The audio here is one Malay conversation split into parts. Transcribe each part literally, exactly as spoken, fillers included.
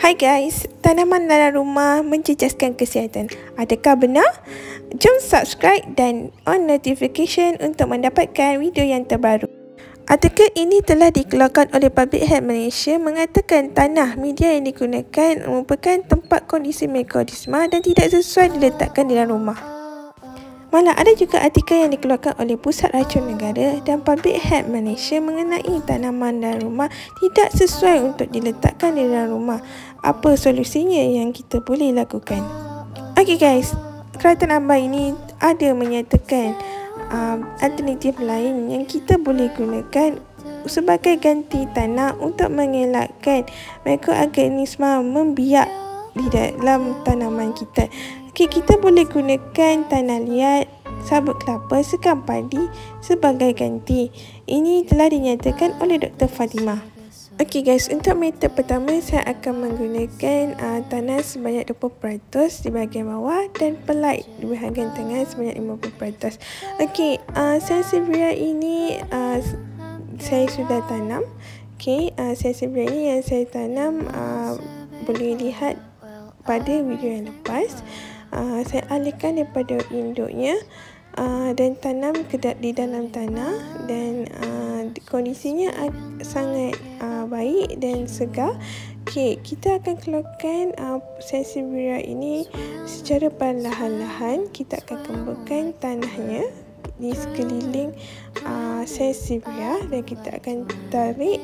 Hai guys, tanaman dalam rumah menjejaskan kesihatan. Adakah benar? Jom subscribe dan on notification untuk mendapatkan video yang terbaru. Artikel ini telah dikeluarkan oleh Public Health Malaysia mengatakan tanah media yang digunakan merupakan tempat kondisi mikroorganisma dan tidak sesuai diletakkan di dalam rumah. Malah ada juga artikel yang dikeluarkan oleh Pusat Racun Negara dan Public Health Malaysia mengenai tanaman dalam rumah tidak sesuai untuk diletakkan di dalam rumah. Apa solusinya yang kita boleh lakukan? Okay guys, Kerajaan Ambai ini ada menyatakan uh, alternatif lain yang kita boleh gunakan sebagai ganti tanah untuk mengelakkan mikroorganisma membiak di dalam tanaman kita. Okay, kita boleh gunakan tanah liat, sabut kelapa, sekam padi sebagai ganti. Ini telah dinyatakan oleh Doktor Fatimah. Okay guys, untuk metod pertama saya akan menggunakan uh, tanah sebanyak dua puluh peratus di bahagian bawah dan pelait di bahagian tengah sebanyak lima puluh peratus. Okay, uh, sansevieria ini uh, saya sudah tanam. Okay, uh, sansevieria ini yang saya tanam uh, boleh lihat pada video yang lepas. Uh, saya alihkan daripada induknya uh, dan tanam ke di dalam tanah dan uh, kondisinya sangat uh, baik dan segar. Okay, kita akan keluarkan uh, sansevieria ini secara perlahan-lahan. Kita akan kemburkan tanahnya di sekeliling uh, sansevieria dan kita akan tarik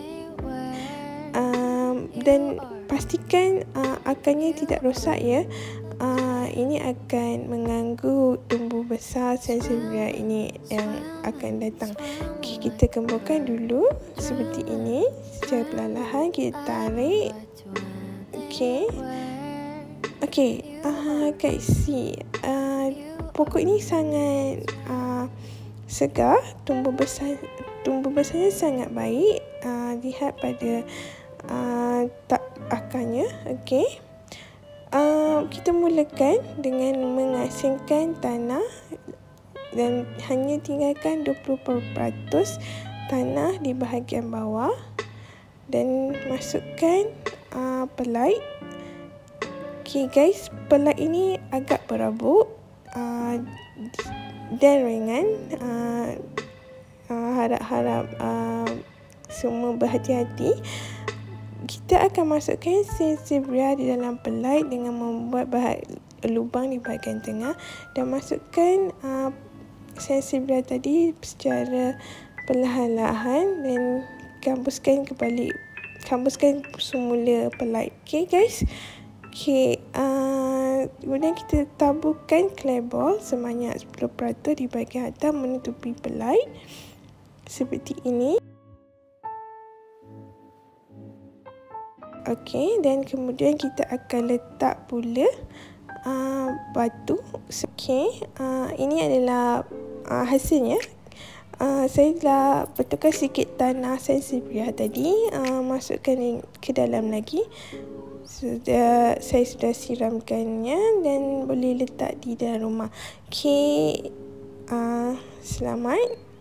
uh, dan pastikan uh, akarnya tidak rosak ya. Uh, ini akan mengganggu tumbuh besar sansevieria ini yang akan datang. Okay, kita kemburkan dulu seperti ini secara perlahan, kita tarik. Okay, okay, uh, guys, see, uh, pokok ini sangat uh, segar, tumbuh besar, tumbuh besarnya sangat baik. Uh, lihat pada uh, tak akarnya. Okay. Uh, kita mulakan dengan mengasingkan tanah dan hanya tinggalkan dua puluh peratus tanah di bahagian bawah dan masukkan uh, pelait. Okay guys, pelait ini agak berabuk uh, dan ringan. Uh, uh, harap-harap uh, semua berhati-hati. Kita akan masukkan sansevieria di dalam pelait dengan membuat bahag, lubang di bahagian tengah dan masukkan uh, sansevieria tadi secara perlahan-lahan dan kembuskan kembali, kembuskan semula pelait. Okay guys. Okay, uh, kemudian kita taburkan clay ball sebanyak sepuluh peratus di bahagian atas menutupi pelait seperti ini. Okey, dan kemudian kita akan letak pula uh, batu. Okey, uh, ini adalah uh, hasilnya. Uh, saya telah betulkan sikit tanah sansevieria tadi, uh, masukkan ke dalam lagi. Sudah, saya sudah siramkannya dan boleh letak di dalam rumah. Okey, uh, selamat.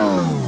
Bye.